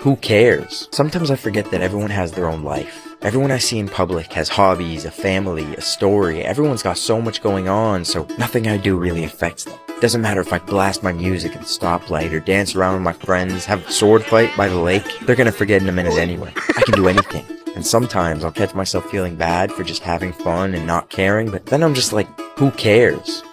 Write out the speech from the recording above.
who cares? Sometimes I forget that everyone has their own life. Everyone I see in public has hobbies, a family, a story. Everyone's got so much going on, so nothing I do really affects them. Doesn't matter if I blast my music at the stoplight or dance around with my friends, have a sword fight by the lake. They're gonna forget in a minute anyway. I can do anything. And sometimes I'll catch myself feeling bad for just having fun and not caring, but then I'm just like, who cares?